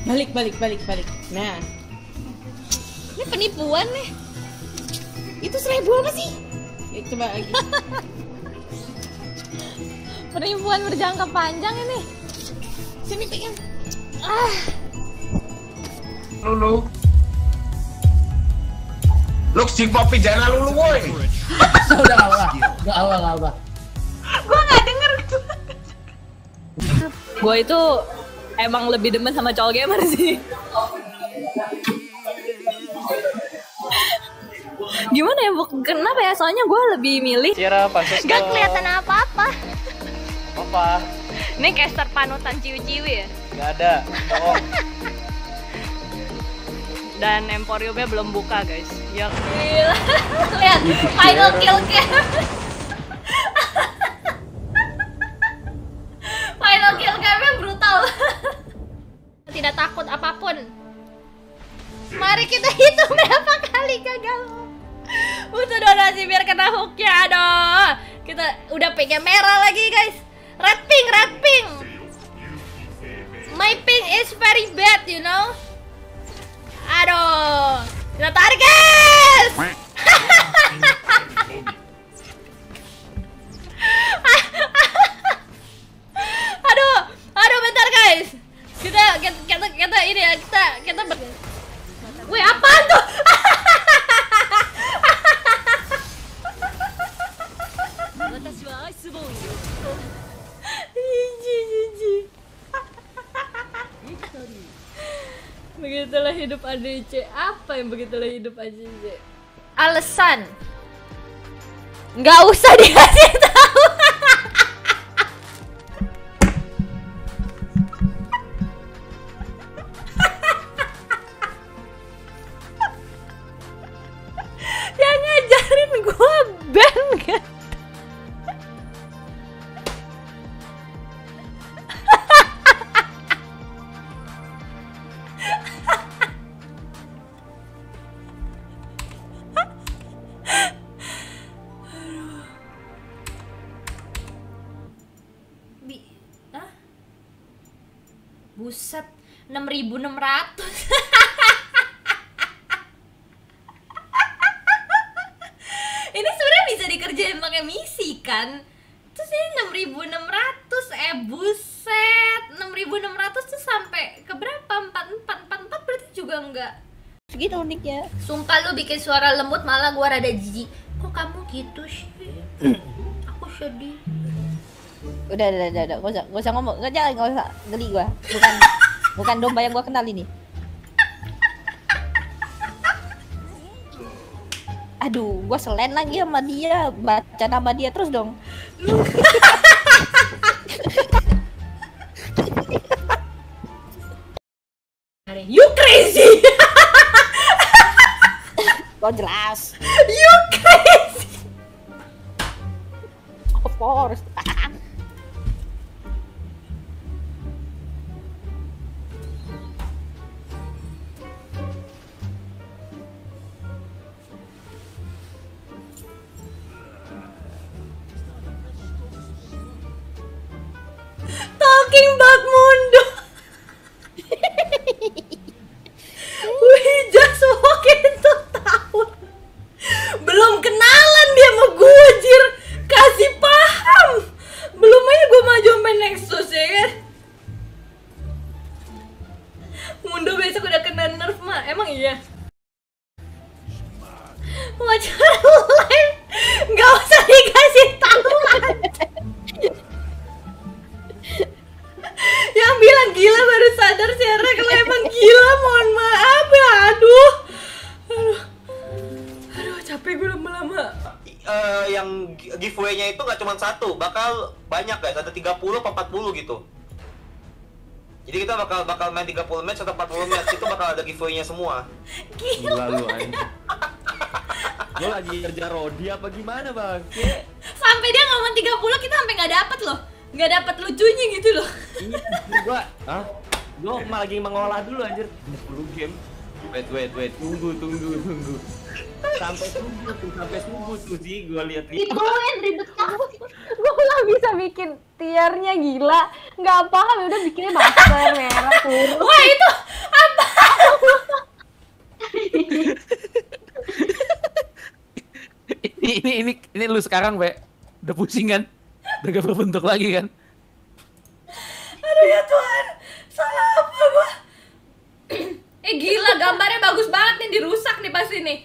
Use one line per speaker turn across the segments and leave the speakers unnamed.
Balik. Nah,
Ini penipuan nih.
itu 1000 apa sih? Ya, coba lagi.
Penipuan berjangka panjang ini.
Sini pegang.
Lulu. Lu si kopi jangan lulu woi.
Udah gak apa.
Gua nggak denger. Gua itu emang lebih demen sama cowok gamer sih. Gimana ya, kenapa ya? Soalnya gue lebih milih
Cira, pansos
gak kelihatan apa-apa.
Apa?
Ini caster panutan ciwi-ciwi ya.
Gak ada. Oh,
Dan Emporiumnya belum buka guys. Ya gila. Lihat final kill cam. Final kill camnya brutal. Tidak takut apapun. Mari kita hitung berapa kali gagal. Butuh donasi biar kena hooknya. Aduh, kita udah pingnya merah lagi guys. Red ping. My ping is very bad, you know. Aduh, kita tarik guys. aduh, bentar guys. Kita ini ya, kita Wih, apaan tuh? Jijik. Begitulah hidup ADC. Apa yang begitulah hidup ADC? Alasan nggak usah dikasih tahu. Yang ngajarin gua ban kan? Buset, 6.600. Ini sebenarnya bisa dikerjain pakai misi kan? Terus ini 6.600, buset. 6.600 tuh sampai ke berapa? 44 berarti juga enggak segitu uniknya. Sumpah lu bikin suara lembut malah gua rada jijik. Kok kamu gitu sih? Aku sedih.
Udah, gak usah ngomong, gak usah geli gua. Bukan domba yang gua kenal ini. Aduh, gua selain lagi sama dia, baca nama dia terus dong.
You crazy.
Kok jelas.
You crazy.
Of course.
Talking about Mundo. We just walk into town. Belum kenalan dia sama gue, jir. Kasih paham. Belum aja gue maju sampai Nexus ya kan. Mundo besok udah kena nerf mah. Emang iya? Wajar live. Gak usah dikasih tahu. Yang bilang gila baru sadar Sarah kalau emang gila, mohon maaf ya. Aduh, capek gue lama-lama.
Yang giveaway-nya itu nggak cuma satu, bakal banyak guys, ada 30 atau 40 gitu. Jadi kita bakal main 30 match atau 40 match, itu bakal ada giveaway-nya semua.
gila lu anjing. Lu lagi kerja Rodi apa gimana, Bang?
Sampai dia ngomong 30 kita sampai nggak dapet loh. Nggak dapet lucunya gitu loh.
Gua lagi mengolah dulu anjir. 10 game. Wait, tunggu. Sampai subuh tuh sih gua lihat.
Ituin ribet banget. Gue nggak bisa bikin tiernya, gila. Nggak paham, udah bikinnya master merah turun.
Wah, itu
Ini lu sekarang, Be. Udah pusing kan? Udah gak berbentuk lagi kan?
Aduh ya Tuhan, salah apa gua? Gila, gambarnya bagus banget nih, dirusak nih pasti nih.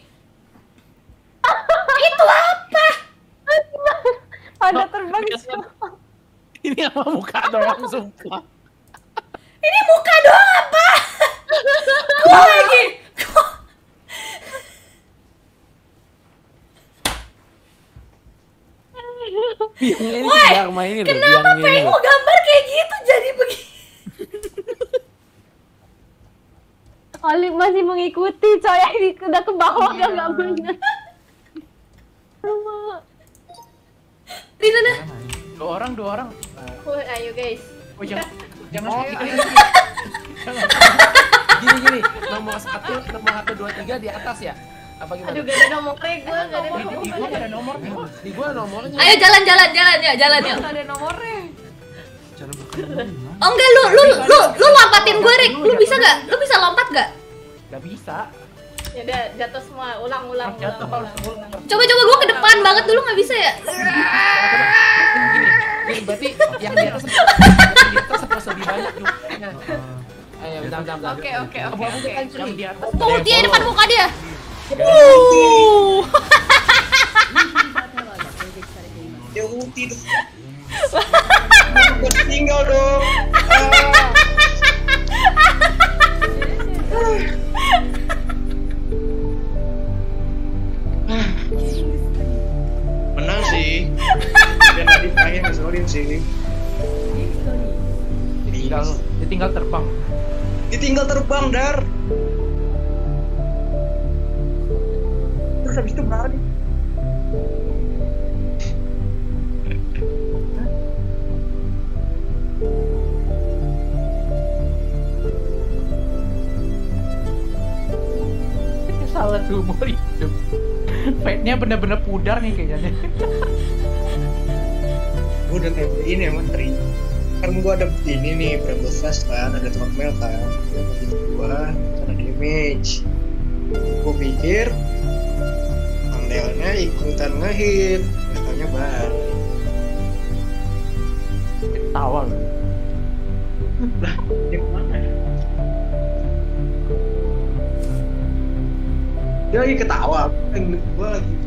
Itu apa?
Ada terbang.
Ini apa muka doang, sumpah.
Ini muka doang apa? Gua lagi.
Biangnya ini
Woi,
Dharma ini loh,
kenapa
biangnya ini
pengen
loh.
gambar kayak gitu jadi begini?
Oli masih mengikuti, coy. Ini udah ke bawah nggak bener. Rumah.
Di sana.
Dua orang.
Ayo guys.
Oh, jangan gini. Nomor 1, 2, 3 di atas ya? Apa gimana?
Aduh, gak ada nomornya gue, gak ada
Di gua ada nomornya. Di gua nomornya.
Ayo jalan yuk.
Gak ada nomornya.
Oh enggak, lu lompatin gue, Rick. Lu bisa gak? Lu bisa lompat gak?
Gak bisa.
Ya udah jatuh semua, ulang.
Jatuh kalau
Coba gue ke depan banget dulu, gak bisa ya?
Gini, berarti yang di atas harus lebih banyak jumlahnya. Ayo, bentar.
Oke.
Yang di atas.
Tuh, dia depan muka dia.
Ya ulti dong. Tinggal dong. Menang sih. Dan tadi saya ngeselin sih.
Ditinggal terbang.
Ditinggal terbang, Dar. Terus habis itu berani.
Salah seumur hidup. Fate-nya bener-bener pudar nih kayaknya.
Gue udah kayak ini emang tri. Kan gue ada ini nih, Bramble Flash kan, ada Tormel kan. Itu gua karena damage. Gue pikir Andelnya ikutan ngehit, katanya balik.
Tawa lu.
Lah, dia kemana? Dia lagi ketawa, gue lagi